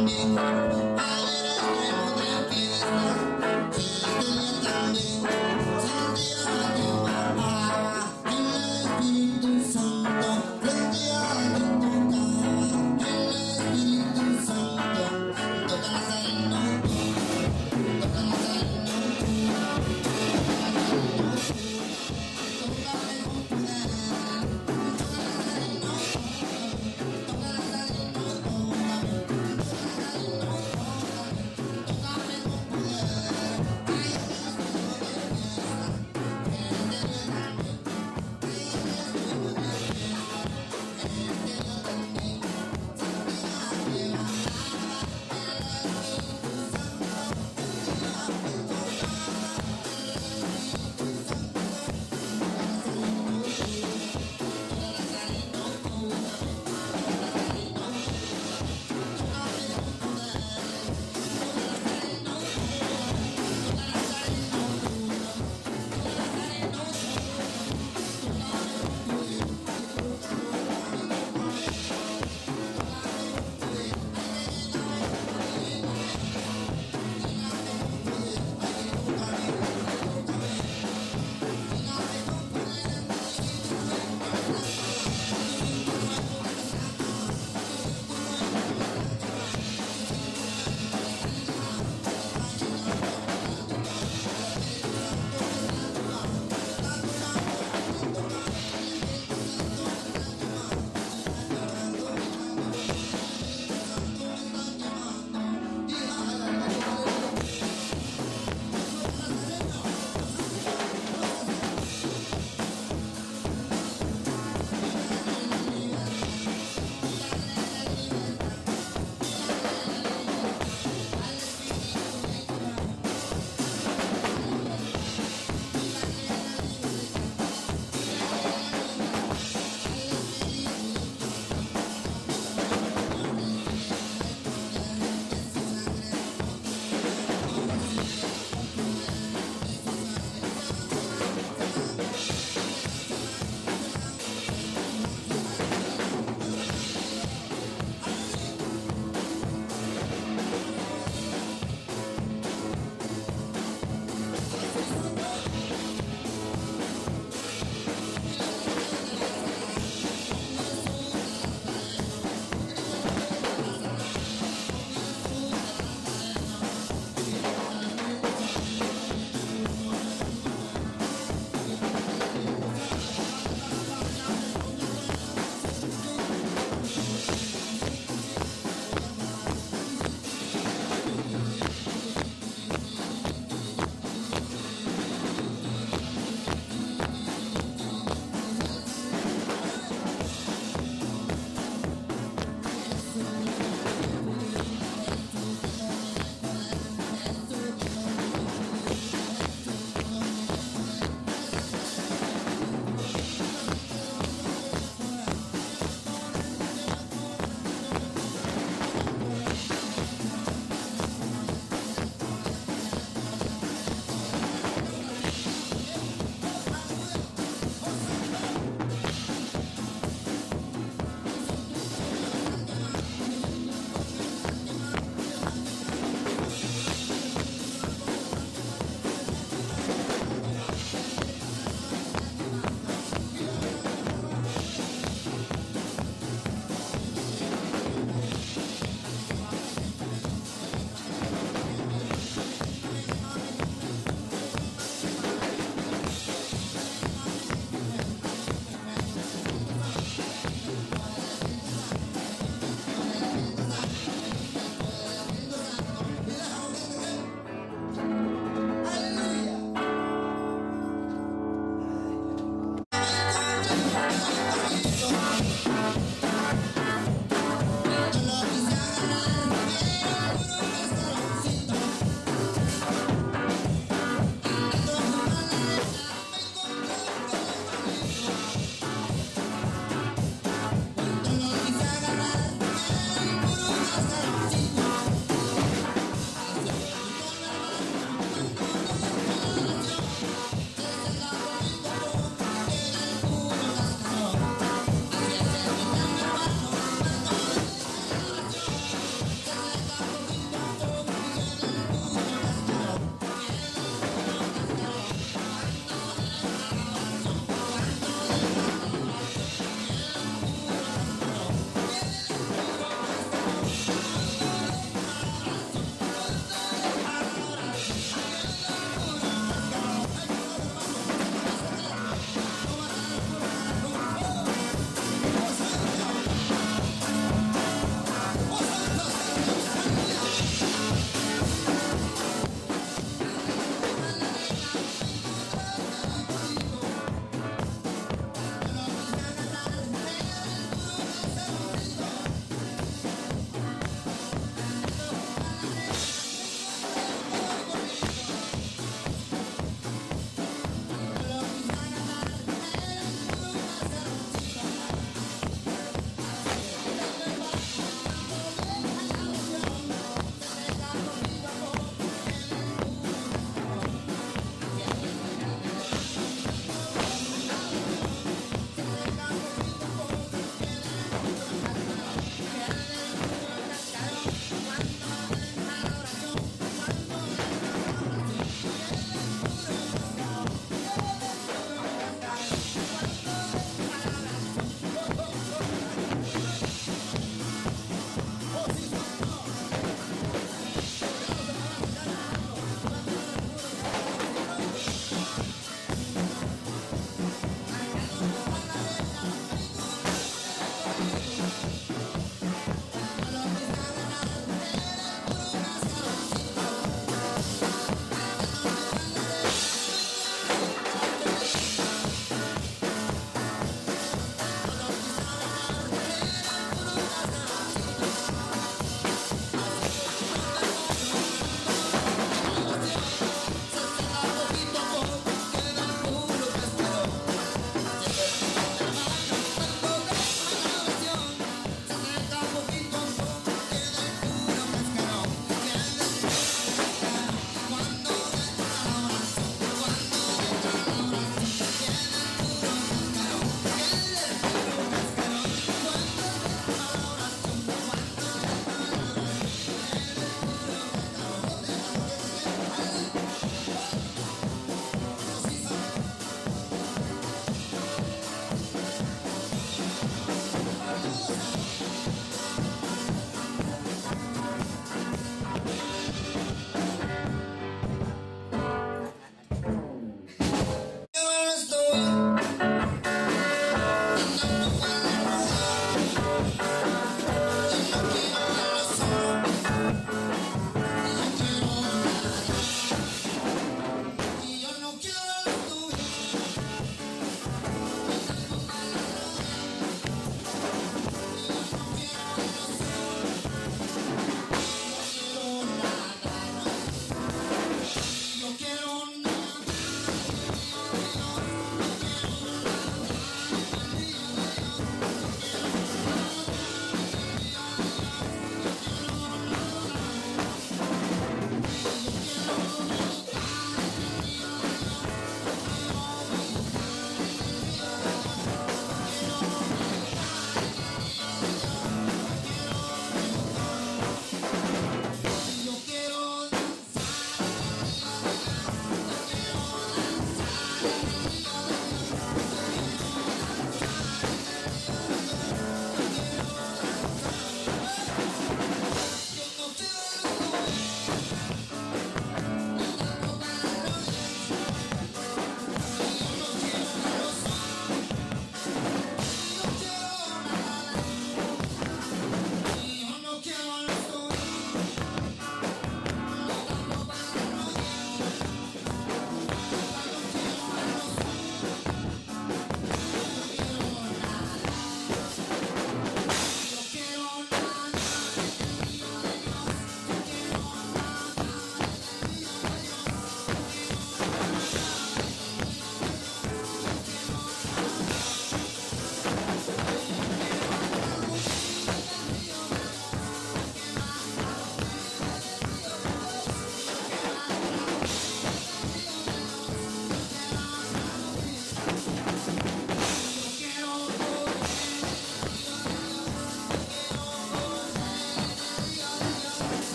también, ayer estuvimos de fiesta, y también, sentía que bajaba el Espíritu Santo, sentía que tocaba el Espíritu Santo, toca la salina, toca la salina, tócame con poder, toca la salina, toca la salina, tócame, toca la salina.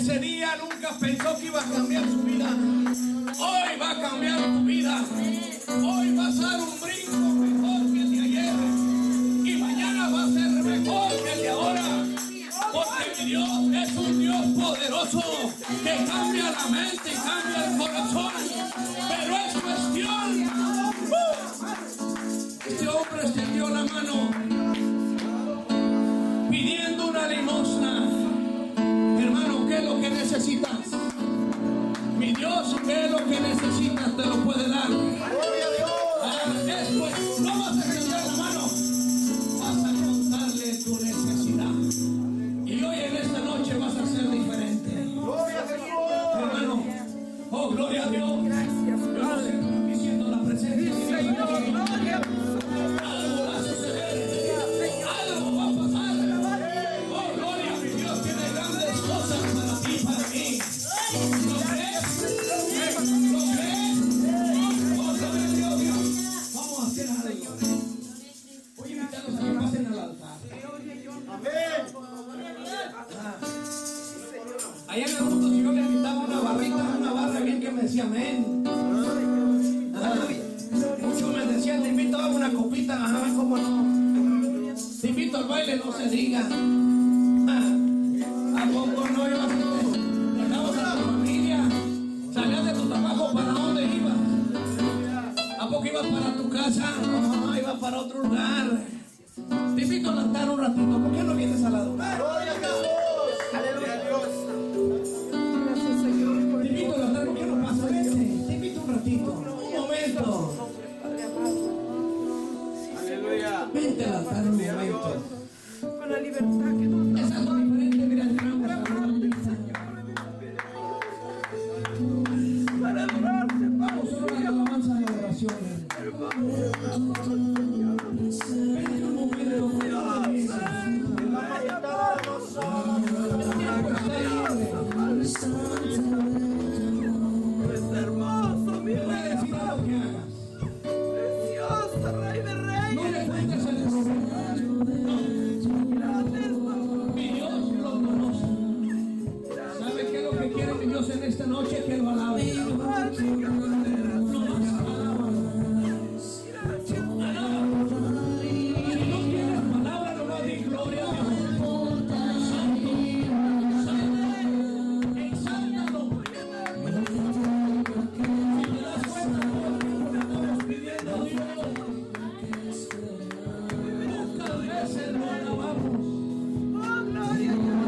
ese día nunca pensó que iba a cambiar su vida. Hoy va a cambiar tu vida. Hoy vas a dar un brinco mejor que el de ayer. Y mañana va a ser mejor que el de ahora. Porque mi Dios es un Dios poderoso que cambia la mente y cambia el corazón. Pero es cuestión. Este hombre extendió la mano pidiendo una limosna. Hermano, ¿qué es lo que necesitas? Mi Dios, ¿qué es lo que necesitas? Te lo puede dar. Después no vas a extender la mano, vas a contarle tu necesidad. Y hoy en esta noche vas a ser diferente. Hermano, oh, gloria a Dios. Yo no sé qué estoy diciendo, la presencia de Dios. Algo va a suceder, algo va a pasar. Oh, gloria a mi Dios, tiene grandes cosas para ti, para mí. ¿Lo crees? ¿Lo crees? Oh, gloria a Dios. Vamos a hacer algo. Voy a invitarlos a que pasen al altar. Allá en el mundo, si yo le invitaba una barra bien que me decía amén. Muchos me decían, te invito a una copita, ajá, cómo no. Te invito al baile, no se diga. ¿A poco no ibas a dejabas a tu familia? ¿Salías de tu trabajo? ¿Para dónde ibas? ¿A poco ibas para tu casa? No, ibas para otro lugar. Te invito al altar un ratito. ¿Por qué no vienes al lado? ¡Gloria a Jesús! ¡Aleluya! Te invito al altar. ¿Por qué no pasas? Te invito un ratito. Un momento. Aleluya. Vente al altar un momento. Con la libertad que nos Es algo diferente. Mira, tenemos para adorarte, vamos a una alabanza de oración. Vente un momento. es hermoso, mi Te voy a rey, decir algo que hagas. precioso, rey de No le reyes. cuentes el problema. Gracias, Mi Dios lo conoce. ¿Sabe qué es lo que quiere mi Dios en esta noche? Que lo alabe. No más alábalo. Alábalo. Si no tienes palabra, nomás di gloria a Dios. Santo, santo, exáltalo. Si te das cuenta, todo el tiempo le estamos pidiendo a Dios. Pocas veces lo alabamos. oh, gloria a Dios.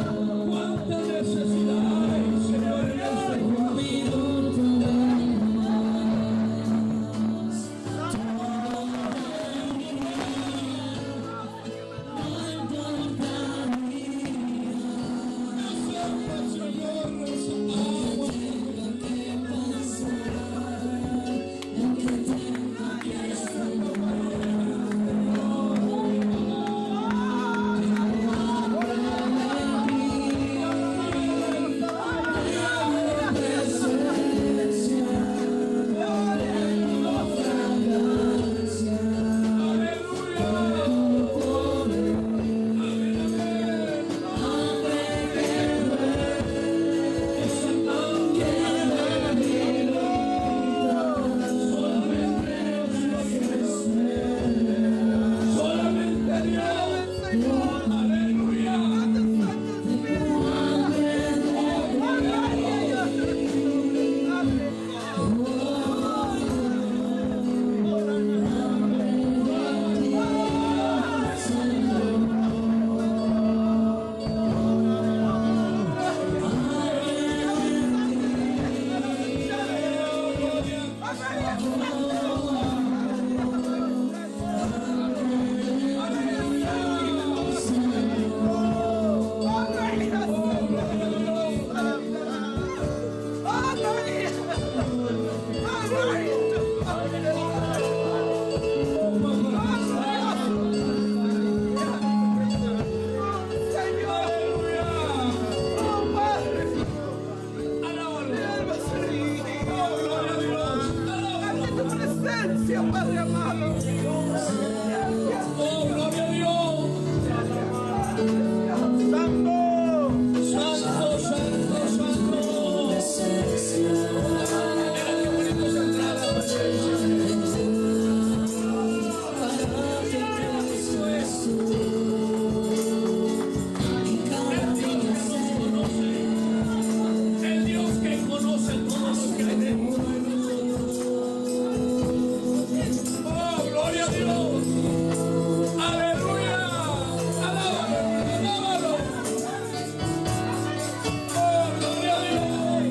¿Cuánta necesidad hay, Señor, en este mundo? Gracias, Padre amado. Oh, gloria a Dios. Santo. Santo, santo, santo. Mira qué bonito es entrar a la presencia. El Dios que conoce todo lo que tenemos. Oh, gloria a Dios. Aleluya. Alábalo, alábalo. Oh, gloria a Dios.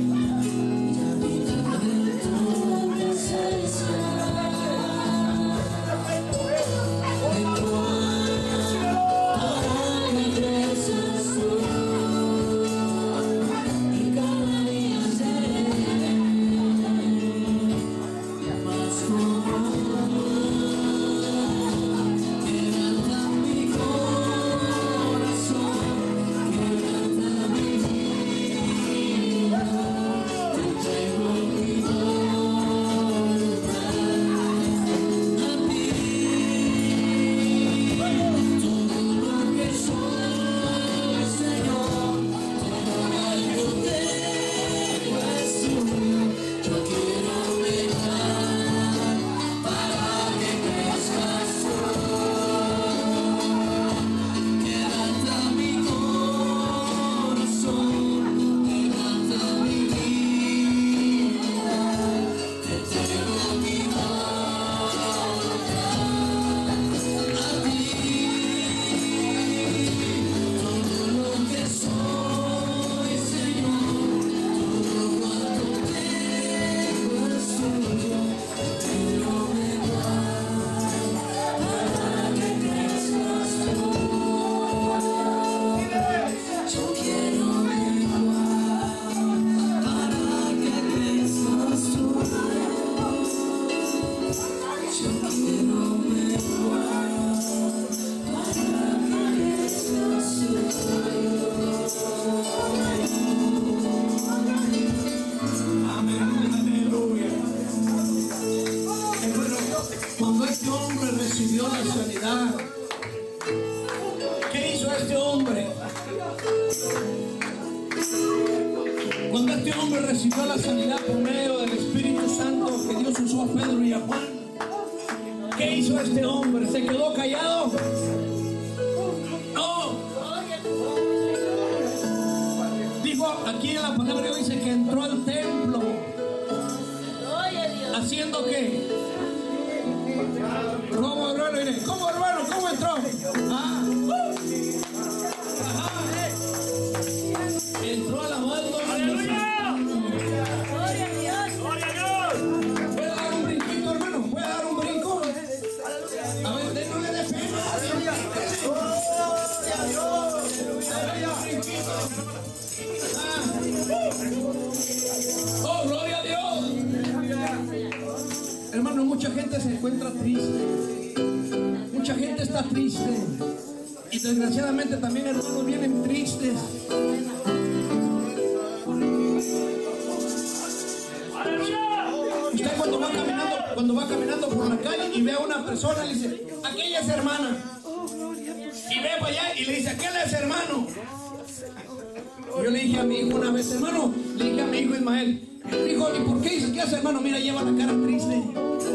Cuando este hombre recibió la sanidad, ¿qué hizo este hombre? Cuando este hombre recibió la sanidad por medio del Espíritu Santo que Dios usó a Pedro y a Juan, ¿qué hizo este hombre? ¿Se quedó callado? No. Dijo, aquí en la palabra dice que entró al templo. ¿Haciendo qué? ¿Cómo, hermano? ¿Cómo, hermano? ¿Cómo entró? Ah. Ajá. Entró alabando. ¡Aleluya! ¡Gloria a Dios! ¡Gloria a Dios! ¿Puede dar un brinquito, hermano? ¿Puede dar un brinco? A ver, no le dé pena. ¡Aleluya! ¡Gloria a Dios! ¡Aleluya! ¡Oh, gloria a Dios! Hermano, mucha gente se encuentra triste. Mucha gente está triste. Y desgraciadamente también hermanos vienen tristes. Usted cuando va caminando por la calle y ve a una persona, le dice, aquella es hermana. Y ve para allá y le dice, aquel es hermano. Yo le dije a mi hijo una vez, hermano, le dije a mi hijo Ismael, dijo, ¿y por qué dice que hace, hermano? Mira, lleva la cara triste.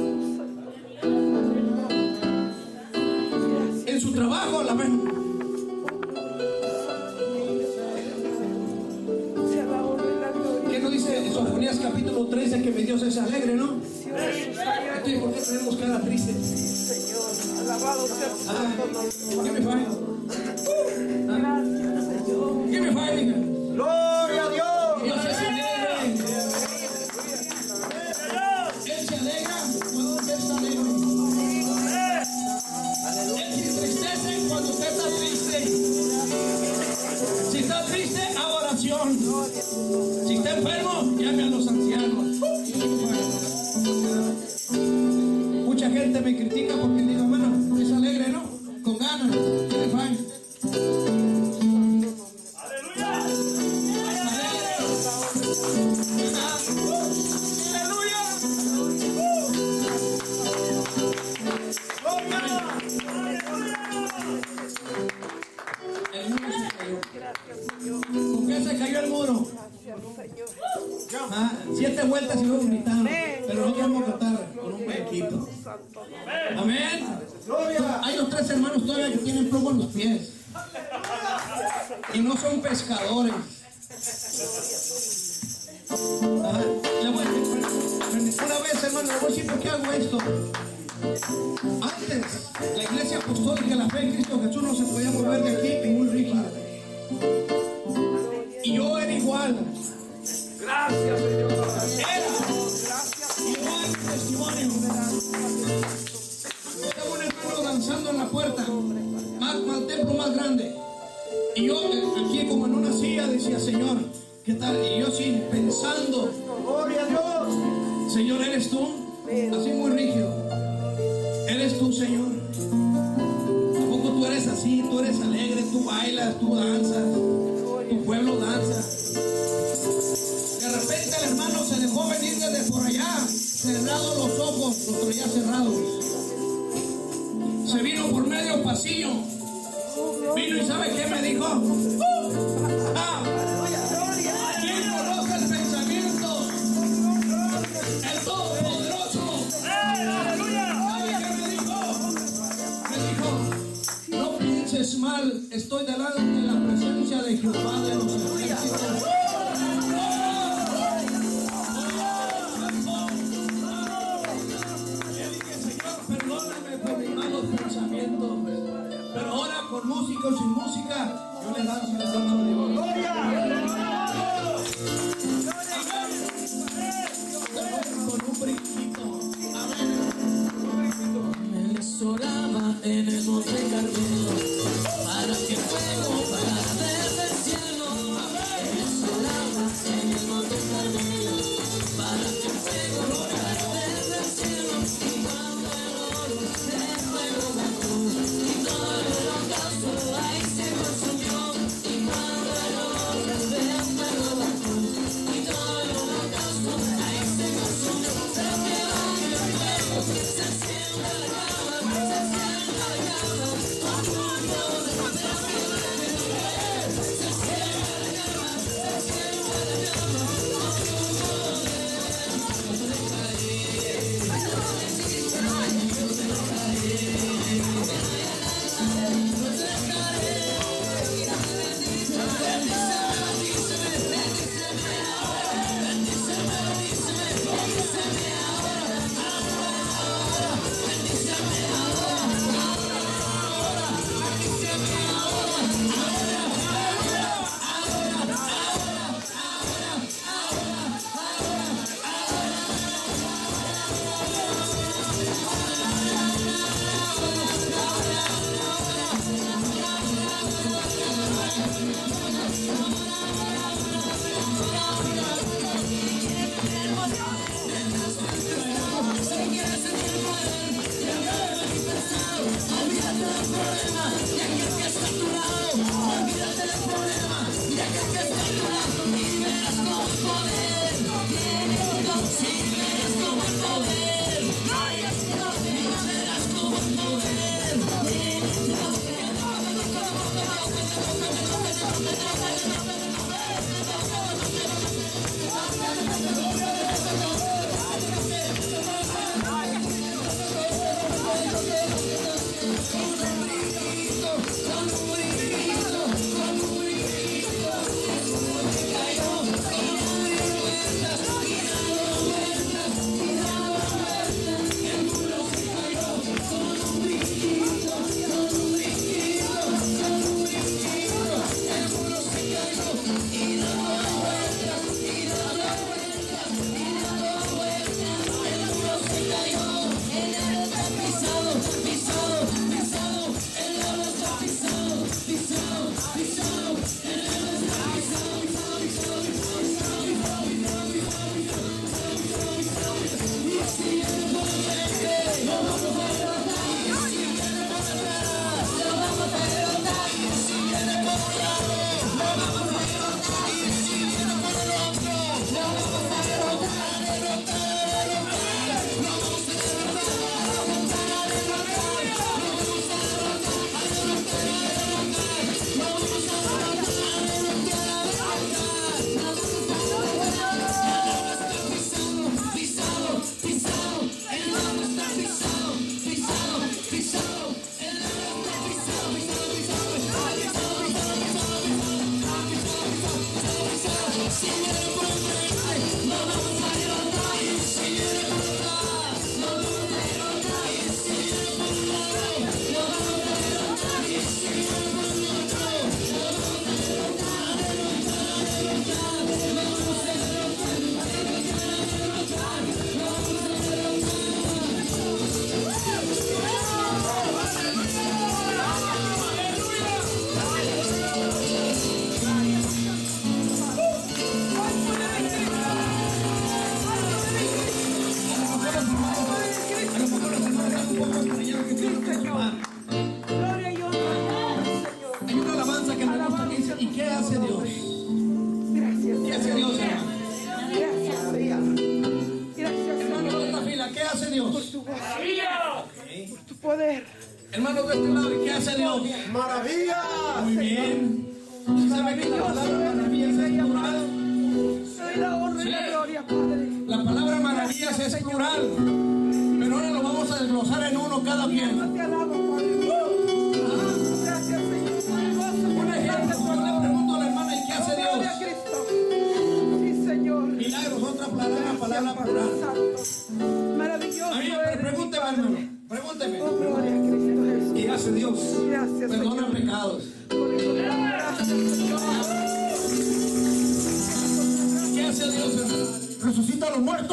En su trabajo, la ven. ¿Qué no dice Sofonías capítulo 13 que mi Dios es alegre, no? Entonces, ¿por qué tenemos cara triste? Alabado sea su santo nombre. ¿Qué me falla? ¿Qué me falla, hija? Gloria a Dios. Dios es alegre. Él se alegra cuando usted está alegre. Él se entristece cuando usted está triste. Si está triste, haga oración. Si está enfermo, llame a los ancianos. Mucha gente me critica porque digo, hermano, es alegre, ¿no? Con ganas. ¿Qué le 7 vueltas y luego gritando. Pero nosotros vamos a cantar con un buen equipo. Amén. Hay los 3 hermanos todavía que tienen plomo en los pies. Y no son pescadores. Una vez, hermano, le voy a decir por qué hago esto. Antes, la iglesia apostólica, la fe en Cristo Jesús no se podía mover de aquí, y muy rígida. Y yo era igual. Gracias, Señor. Era igual testimonio. Estaba un hermano danzando en la puerta, más templo más grande. Y yo aquí como en una silla decía, Señor, ¿qué tal? Y yo sí pensando, Gloria a Dios. Señor, ¿eres tú? Así muy rígido. ¿Eres tú, Señor? Tampoco tú eres así, tú eres alegre, tú bailas, tú danzas, tu pueblo danza. De repente el hermano se dejó venir desde por allá, cerrados los ojos, los traía cerrados. Se vino por medio pasillo. Vino y ¿sabe qué me dijo? ¿Quién conoce el pensamiento? El Todopoderoso. ¿Sabe qué me dijo? Me dijo, no pienses mal, estoy delante de la presencia de Jehová de los ejércitos. Le dije, Señor, perdóname por mis malos pensamientos. Pero ahora con música o sin música, yo le danzo y le danzo a Dios. Con un brinquito. Amén. Me les oraba en el monte Carmelo para que el fuego bajara desde el cielo. Me les oraba en el monte Carmelo para que el fuego bajara desde el cielo. Y cuando el oro del fuego bajó y todo el holocausto ahí se consumió. Y cuando el oro del fuego bajó y todo el holocausto ahí se consumió. Pero que baje el fuego, se encienda la llama, se encienda la llama. hace Dios? por tu voz, Ok. por tu poder. Hermanos de este lado, ¿y qué hace Dios? Maravilla. Muy bien. ¿Sí sabe que la palabra maravillas es plural? Soy la honra y la gloria, Padre. La palabra maravillas es plural. Pero ahora lo vamos a desglosar en uno cada quien. Te alabo, Padre. Gracias, Señor, por el gozo, por Un la ejemplo, yo le pregunto a la hermana, ¿y qué hace gloria a Dios? Cristo. Sí, Señor. Milagros, otra palabra plural. Santo. Maravilloso. A mí, eres, pregúnteme, Padre. hermano. Pregúnteme. Oh, gloria a Cristo Jesús. ¿Qué hace Dios? Gracias, Perdona Señor. pecados. Por eso te damos gracias, Señor. ¿Qué hace Dios, hermano? Resucita a los muertos.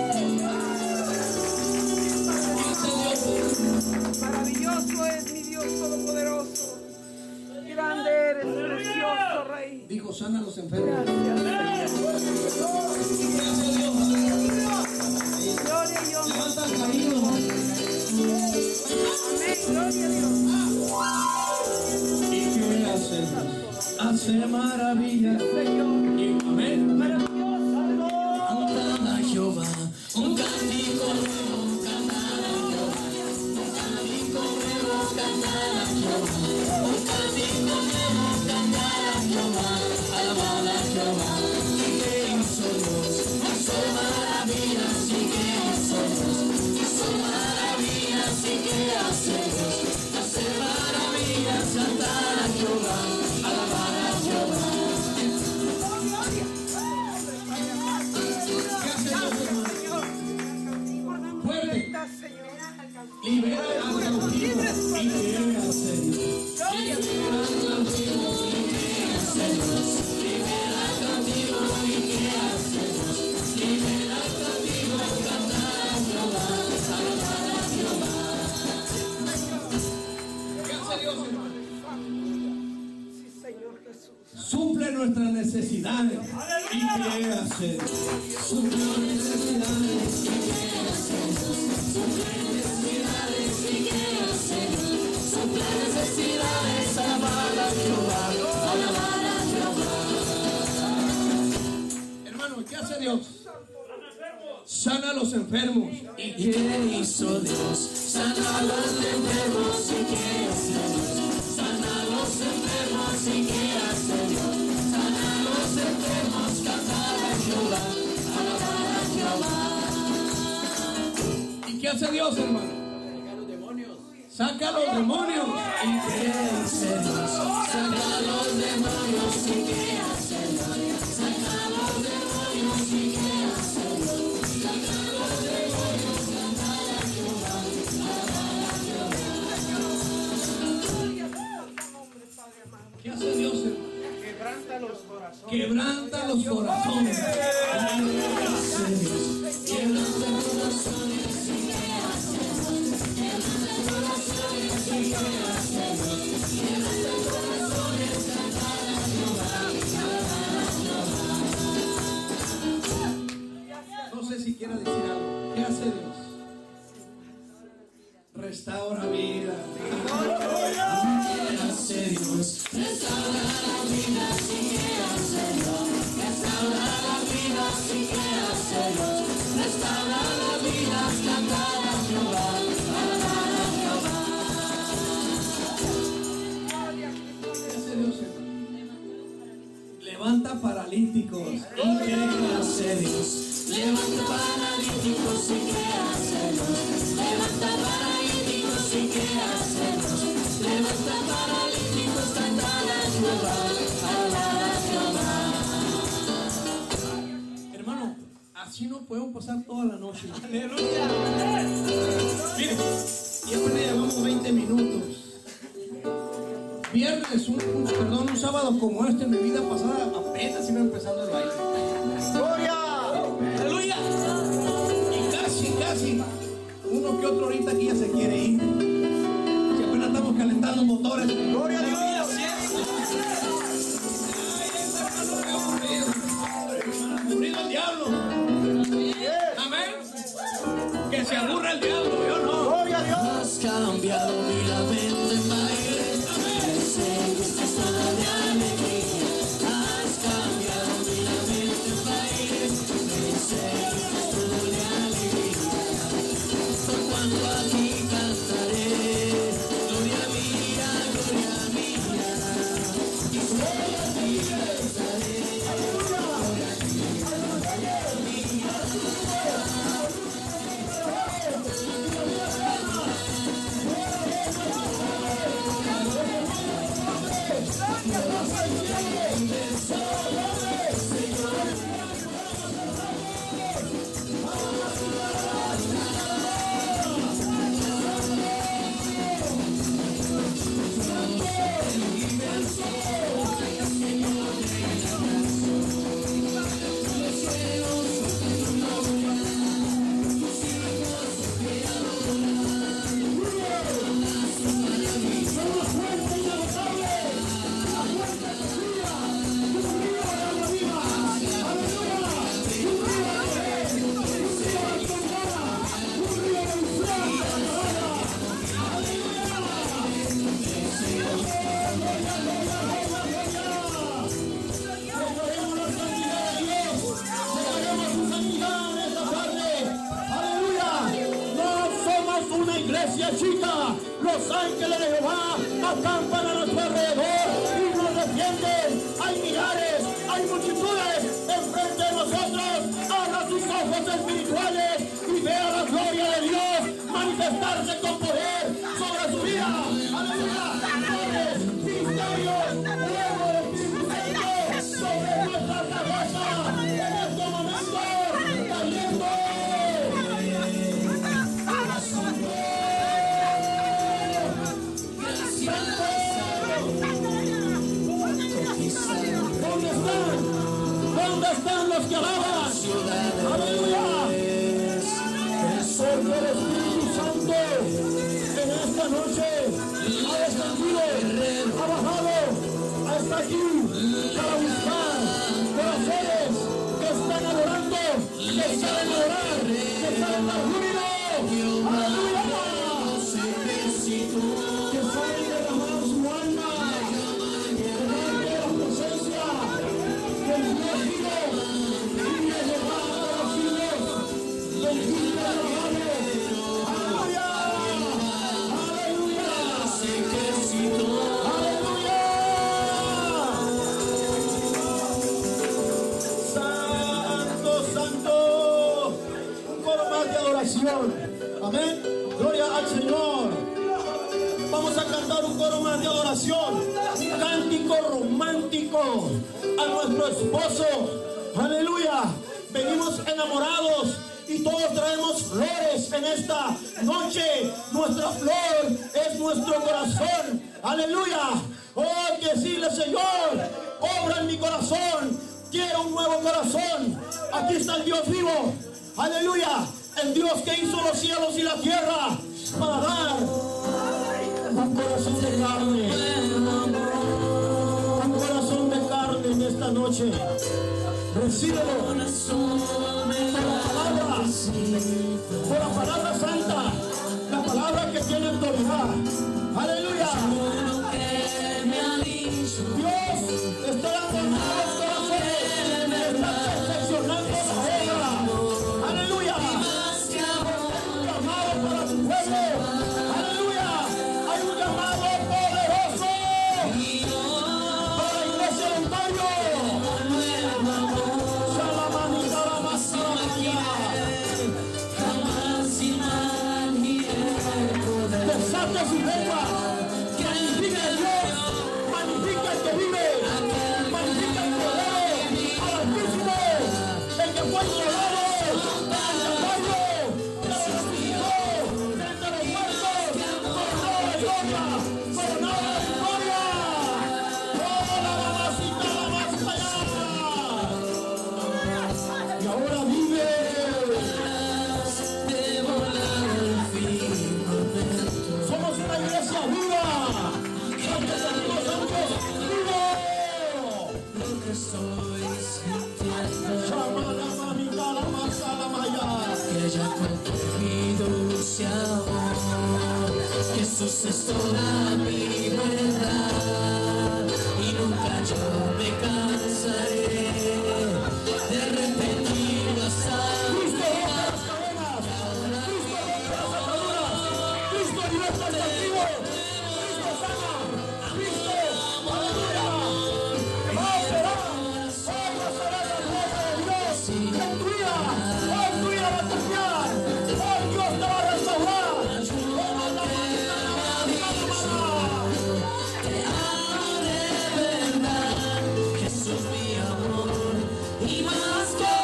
Maravilloso es mi Dios Todopoderoso. Grande eres, precioso Rey. Dijo, sana a los enfermos. Gracias, Señor. ¿Qué hace Dios? Gloria y honra. Levanta al caído. Amén. Gloria a Dios. ¿Y qué hace Dios? Hace maravillas. Señor. Y amén. Maravilloso. Cantad a Jehová, un cántico nuevo, cantad a Jehová, un cántico nuevo, cantad a Jehová, un cántico nuevo, cantad a Jehová, alabad a Jehová, y que hizo Dios, hizo maravillas, y que hizo Dios, hizo maravillas, y que hace Dios, hace maravillas, cantad a Jehová, alabad a Jehová. Fuerte. Señor. Libera al cautivo. ¿Y qué hace Dios? Gloria a Dios. ¿Qué hace Dios, hermano? Sí, Señor Jesús. Suple nuestras necesidades. ¿Y qué hace Dios? Suple nuestras necesidades. ¿Y qué hace Dios? Suple necesidades. ¿Y qué hace Dios? Suple necesidades. Alabad a Jehová. Alabad a Jehová. Hermano, ¿qué hace Dios? Sana a los enfermos. ¿Y qué hizo Dios? Sana a los enfermos. ¿Y qué hace Dios? Sana a los enfermos. ¿Y qué hace Dios? Sana a los enfermos. Cantar a Jehová. Alabar a Jehová. ¿Y qué hace Dios, hermano? Saca a los demonios. ¿Y qué hace Dios? Saca a los demonios. ¿Y qué hace Dios? Saca a los demonios. ¿Y qué hace Dios? Saca a los demonios. Cantar a Jehová. Alabar a Jehová. ¿Qué hace Dios, hermano? Quebranta los corazones. Quebranta los corazones. ¿Qué hace Dios? Quebranta corazones. ¿Y qué hace Dios? Quebranta corazones. ¿Y qué hace Dios? Quebranta corazones. Cantar a Jehová. Alabar a Jehová. No sé si quiera decir algo. ¿Qué hace Dios? Restaura vida. ¿Qué hace Dios? Restaura la vida. ¿Y qué hace Dios? Restaura la vida. ¿Y qué hace Dios? Restaura la vida. Cantar a Jehová. Alabar a Jehová. ¿Qué hace Dios, hermano? Levanta paralíticos. ¿Y qué hace Dios? Levanta paralíticos. ¿Y qué hace Dios? Levanta paralíticos. ¿Y qué hace Dios? Levanta paralíticos. Cantar a Jehová. Alabar a Jehová. Hermano, así no podemos pasar toda la noche. Aleluya. Mire, y apenas llevamos 20 minutos. Viernes, un sábado como este en mi vida pasada, apenas iba empezando el baile. ¡Gloria! ¡Aleluya! Y casi, uno que otro ahorita aquí ya se quiere ir. Si apenas estamos calentando motores. ¡Gloria a Dios! Aburrido el diablo. Amén. Que se aburra el diablo, yo no. ¡Gloria a Dios! Has cambiado mi lamento en baile. Me seguiste toda de alegría. Has cambiado mi lamento en baile. Me seguiste toda de alegría. iglesia chica, los ángeles de Jehová acampan a nuestro alrededor y nos defienden. Hay millares, hay multitudes enfrente de nosotros. Abra sus ojos espirituales y vea la gloria de Dios manifestarse con poder sobre su vida. Aleluya. Dones, misterios, fuego del Espíritu Santo sobre nuestra cabeza en este momento. Cayendo. ¿Dónde están los que alaban? Aleluya. Porque el Espíritu Santo en esta noche ha descendido, ha bajado hasta aquí para buscar corazones que están adorando, que saben adorar, que saben dar júbilo. Aleluya. Que saben derramar su alma delante de la presencia del Dios vivo y de Jehová de los siglos, del Dios de los ángeles. Aleluya. Aleluya. Aleluya. Santo, santo. Un coro más de adoración. Amén. Gloria al Señor. Vamos a cantar un coro más de adoración, cántico romántico a nuestro esposo. Aleluya. Venimos enamorados y todos traemos flores en esta noche. Nuestra flor es nuestro corazón. Aleluya. Oh, que decirle, Señor, obra en mi corazón. Quiero un nuevo corazón. Aquí está el Dios vivo. Aleluya. El Dios que hizo los cielos y la tierra para dar un corazón de carne, un corazón de carne en esta noche. Recíbelo por la palabra santa, la palabra que tiene autoridad. Aleluya. Dios está dando nuevos corazones, está perfeccionando la obra. Aleluya. Un llamado para su pueblo. Aleluya. Hay un llamado poderoso para la iglesia de Ontario. Desate su lengua, magnifica a Dios, magnifica al que vive, magnifica al poder, al Altísimo, el que fue inmolado, al caballo, que resucitó frente a los muertos, coronado de gloria, coronado de victoria. ¡Oh, la mamacita, la más allá! Y ahora vive. Somos una iglesia viva. Santos, santos, santos, vivo. Lo que estoy sintiendo, Llama la mamita, la masa, la maya. que ya conmigo se amor. Jesús es toda mi verdad y nunca yo me cansaré de repetirlo hasta Cristo rompe las cadenas. Cristo rompe las ataduras. Cristo liberta al cautivo. Cristo sana. Cristo, aleluya, va a operar. Hoy va a ser la gloria de Dios en tu vida. Hoy tu vida va a cambiar. Hoy Dios te va a restaurar. Oh, la mamita, la mamita, la mamá. te amo de verdad. Jesús mi amor y más que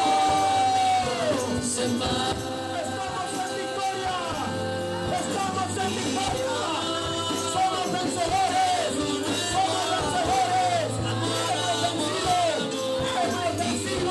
sepa. Estamos en victoria. Estamos en victoria. Somos vencedores. Somos vencedores. Hemos vencido.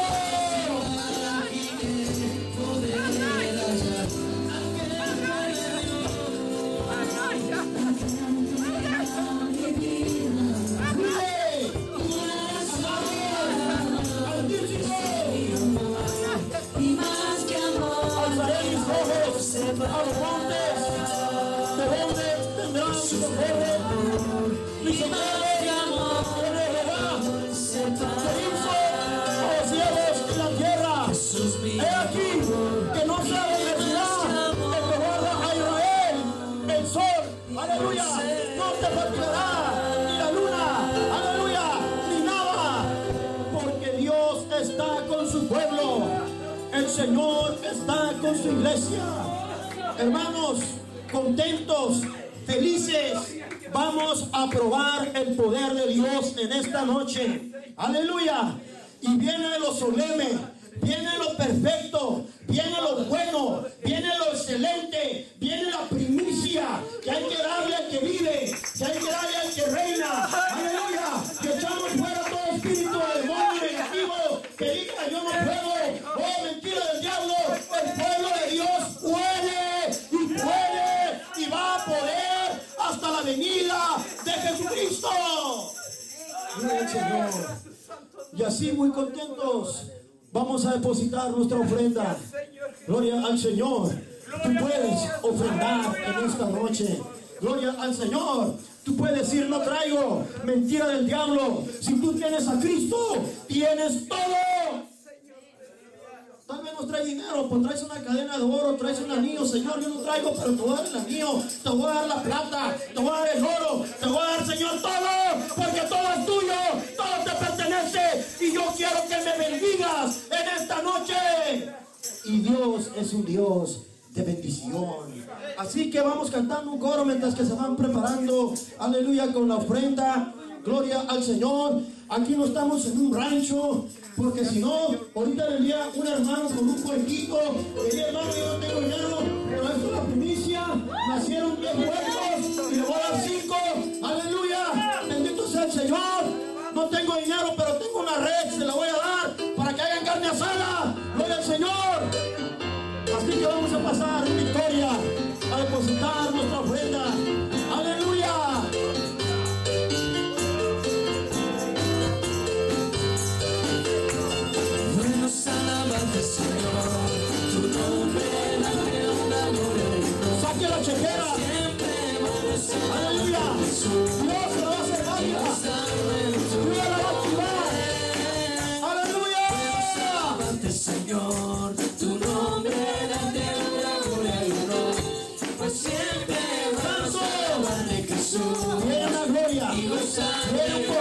Y más que amor, Alzaré mis ojos a los montes. ¿De dónde tendrán mi socorro? Mi socorro viene de Jehová, que hizo los cielos y la tierra. Jesús mi He aquí que no sea de necesidad el que guarda a Israel su iglesia. Hermanos, contentos, felices, vamos a probar el poder de Dios en esta noche. Aleluya. Y viene lo solemne, viene lo perfecto, viene lo bueno, viene lo excelente, viene la primicia que hay que darle al que vive, que hay que darle al que reina. Aleluya. Que echamos fuera todo espíritu de demonio negativo que diga yo no puedo. Oh, mentira del diablo. El pueblo de Dios puede y va a poder hasta la venida de Jesucristo. Gloria al Señor. Y así muy contentos vamos a depositar nuestra ofrenda. Gloria al Señor. Tú puedes ofrendar en esta noche. Gloria al Señor. Tú puedes decir no traigo. Mentira del diablo. Si tú tienes a Cristo, tienes todo. Tal vez no traes dinero, pues traes una cadena de oro, traes un anillo. Señor, yo no traigo, pero te voy a dar el anillo, te voy a dar la plata, te voy a dar el oro, te voy a dar, Señor, todo, porque todo es tuyo, todo te pertenece, y yo quiero que me bendigas en esta noche. Y Dios es un Dios de bendición. Así que vamos cantando un coro mientras que se van preparando, aleluya, con la ofrenda. Gloria al Señor. Aquí no estamos en un rancho, porque si no, ahorita venía un hermano con un puerquito. Venía, hermano, yo no tengo dinero, pero esto es la primicia. Nacieron 10 puercos y le voy a dar 5. Aleluya. Bendito sea el Señor. No tengo dinero, pero tengo una red, se la voy a dar para que hagan carne asada. Gloria al Señor. Así que vamos a pasar en victoria a depositar nuestra ofrenda. Aleluya. Señor, tu nombre la una gloria y honor. Saque la chequera. Siempre vamos a Aleluya. Dios se lo va a hacer válida. Dios la va a activar. Aleluya. alabarte, Señor, tu nombre la una gloria y honor. Pues siempre vamos a alabar de Jesús Viene la gloria. y gozar Viene un